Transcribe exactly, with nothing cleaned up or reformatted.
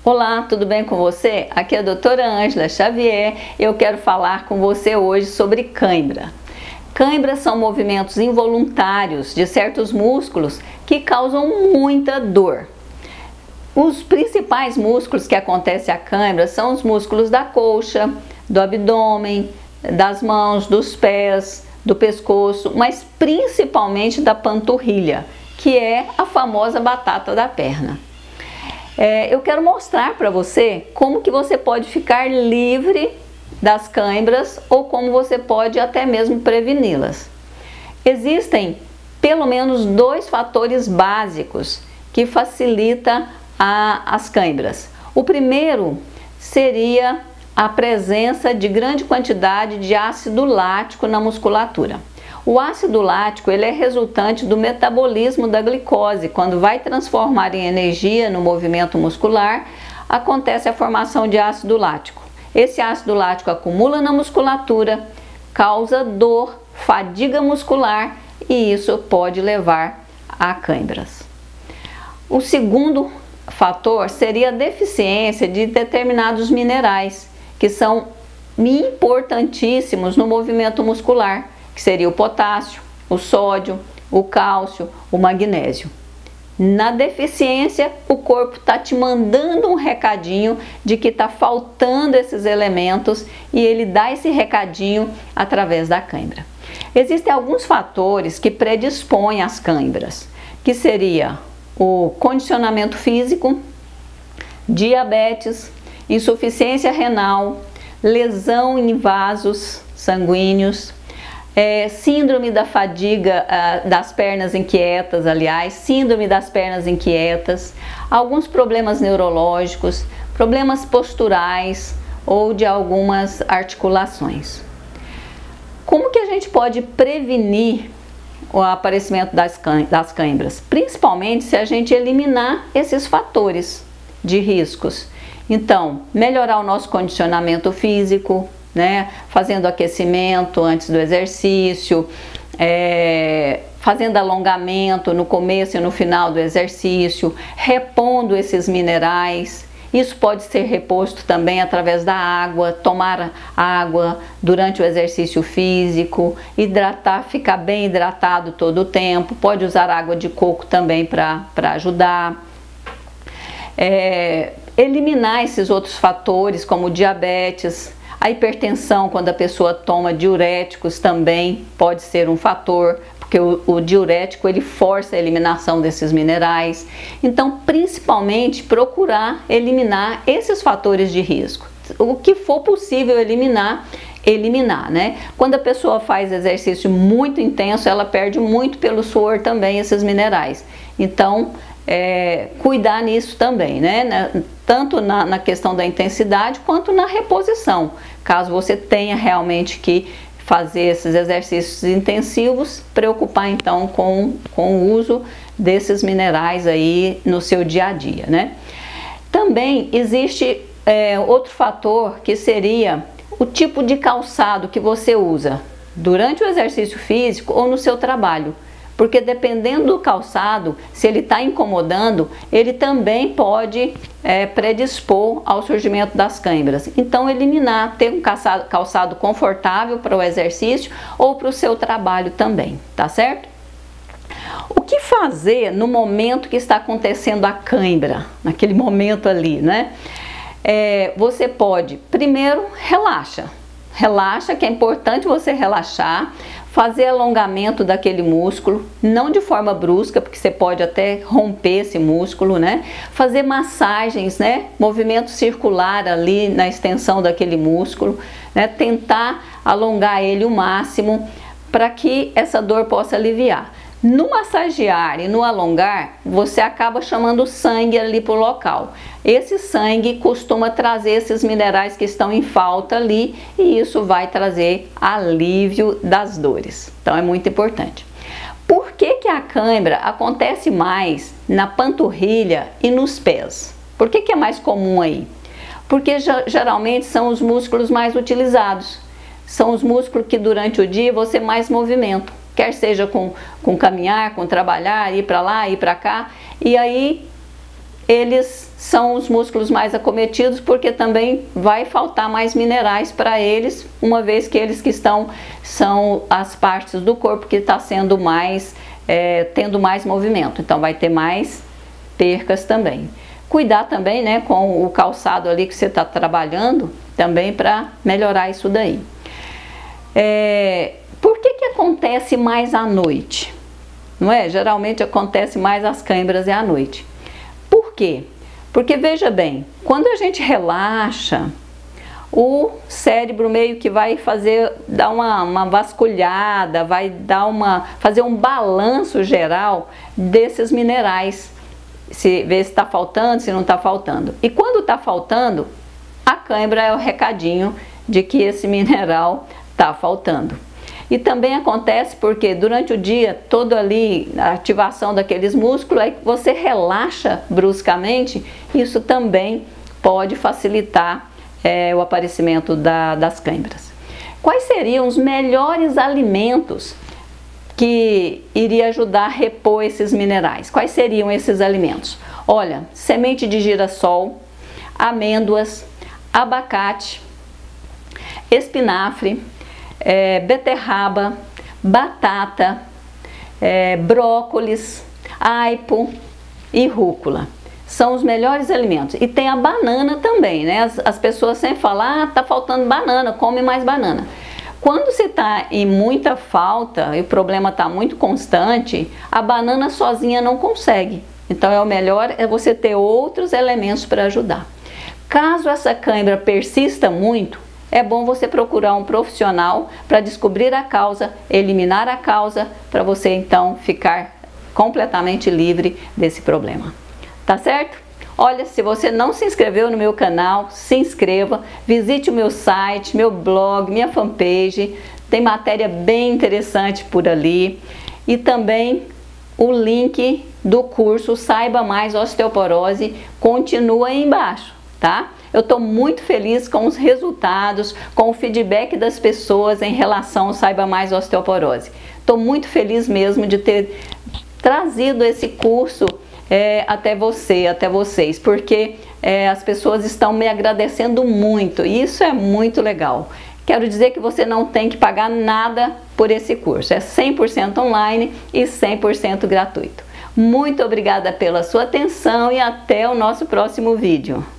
Olá, tudo bem com você? Aqui é a doutora Ângela Xavier. Eu quero falar com você hoje sobre cãibra. Cãibras são movimentos involuntários de certos músculos que causam muita dor. Os principais músculos que acontecem a cãibra são os músculos da coxa, do abdômen, das mãos, dos pés, do pescoço, mas principalmente da panturrilha, que é a famosa batata da perna. É, eu quero mostrar para você como que você pode ficar livre das cãibras ou como você pode até mesmo preveni-las. Existem pelo menos dois fatores básicos que facilitam a, as cãibras. O primeiro seria a presença de grande quantidade de ácido lático na musculatura. O ácido lático ele é resultante do metabolismo da glicose. Quando vai transformar em energia no movimento muscular, acontece a formação de ácido lático. Esse ácido lático acumula na musculatura, causa dor, fadiga muscular e isso pode levar a cãibras. O segundo fator seria a deficiência de determinados minerais, que são importantíssimos no movimento muscular, que seria o potássio, o sódio, o cálcio, o magnésio. Na deficiência, o corpo está te mandando um recadinho de que está faltando esses elementos e ele dá esse recadinho através da cãibra. Existem alguns fatores que predispõem às cãibras, que seria o condicionamento físico, diabetes, insuficiência renal, lesão em vasos sanguíneos, É, síndrome da fadiga uh, das pernas inquietas, aliás, síndrome das pernas inquietas, alguns problemas neurológicos, problemas posturais ou de algumas articulações. Como que a gente pode prevenir o aparecimento das, das cãibras? Principalmente se a gente eliminar esses fatores de riscos. Então, melhorar o nosso condicionamento físico, né? Fazendo aquecimento antes do exercício, é, fazendo alongamento no começo e no final do exercício, repondo esses minerais. Isso pode ser reposto também através da água, tomar água durante o exercício físico, hidratar, ficar bem hidratado todo o tempo, pode usar água de coco também para ajudar. É, eliminar esses outros fatores como diabetes, a hipertensão, quando a pessoa toma diuréticos, também pode ser um fator, porque o, o diurético ele força a eliminação desses minerais. Então, principalmente, procurar eliminar esses fatores de risco. O que for possível eliminar, eliminar, né? Quando a pessoa faz exercício muito intenso, ela perde muito pelo suor também esses minerais. Então, É, cuidar nisso também, né? Tanto na, na questão da intensidade quanto na reposição. Caso você tenha realmente que fazer esses exercícios intensivos, preocupar então com, com o uso desses minerais aí no seu dia a dia, né? Também existe é, outro fator que seria o tipo de calçado que você usa durante o exercício físico ou no seu trabalho. Porque dependendo do calçado, se ele está incomodando, ele também pode é, predispor ao surgimento das cãibras. Então, eliminar, ter um calçado, calçado confortável para o exercício ou para o seu trabalho também, tá certo? O que fazer no momento que está acontecendo a cãibra, naquele momento ali, né? É, você pode, primeiro, relaxa. Relaxa, que é importante você relaxar, fazer alongamento daquele músculo, não de forma brusca, porque você pode até romper esse músculo, né? Fazer massagens, né? Movimento circular ali na extensão daquele músculo, né? Tentar alongar ele o máximo para que essa dor possa aliviar. No massagear e no alongar, você acaba chamando sangue ali para o local. Esse sangue costuma trazer esses minerais que estão em falta ali e isso vai trazer alívio das dores. Então é muito importante. Por que que a cãibra acontece mais na panturrilha e nos pés? Por que que é mais comum aí? Porque geralmente são os músculos mais utilizados. São os músculos que durante o dia você mais movimenta. Quer seja com, com caminhar, com trabalhar, ir para lá, ir para cá. E aí eles são os músculos mais acometidos, porque também vai faltar mais minerais para eles, uma vez que eles que estão, são as partes do corpo que está sendo mais, é, tendo mais movimento, então vai ter mais percas também. Cuidar também, né, com o calçado ali que você está trabalhando, também para melhorar isso daí. É, por que que acontece mais à noite? Não é? Geralmente acontece mais as câimbras é à noite. Por quê? Porque veja bem, quando a gente relaxa, o cérebro meio que vai fazer, dar uma, uma vasculhada, vai dar uma, fazer um balanço geral desses minerais, se ver se está faltando, se não está faltando. E quando está faltando, a cãibra é o recadinho de que esse mineral está faltando. E também acontece porque durante o dia, todo ali, a ativação daqueles músculos, aí você relaxa bruscamente, isso também pode facilitar é, o aparecimento da, das câimbras. Quais seriam os melhores alimentos que iria ajudar a repor esses minerais? Quais seriam esses alimentos? Olha, semente de girassol, amêndoas, abacate, espinafre, É, beterraba, batata, é, brócolis, aipo e rúcula. São os melhores alimentos. E tem a banana também, né? As, as pessoas sempre falam, ah, tá faltando banana, come mais banana. Quando você está em muita falta e o problema está muito constante, a banana sozinha não consegue. Então é o melhor é você ter outros elementos para ajudar. Caso essa cãibra persista muito, é bom você procurar um profissional para descobrir a causa, eliminar a causa, para você então ficar completamente livre desse problema. Tá certo? Olha, se você não se inscreveu no meu canal, se inscreva, visite o meu site, meu blog, minha fanpage, tem matéria bem interessante por ali e também o link do curso Saiba Mais Osteoporose continua aí embaixo, tá? Eu estou muito feliz com os resultados, com o feedback das pessoas em relação ao Saiba Mais Osteoporose. Estou muito feliz mesmo de ter trazido esse curso é, até você, até vocês, porque é, as pessoas estão me agradecendo muito e isso é muito legal. Quero dizer que você não tem que pagar nada por esse curso, é cem por cento online e cem por cento gratuito. Muito obrigada pela sua atenção e até o nosso próximo vídeo.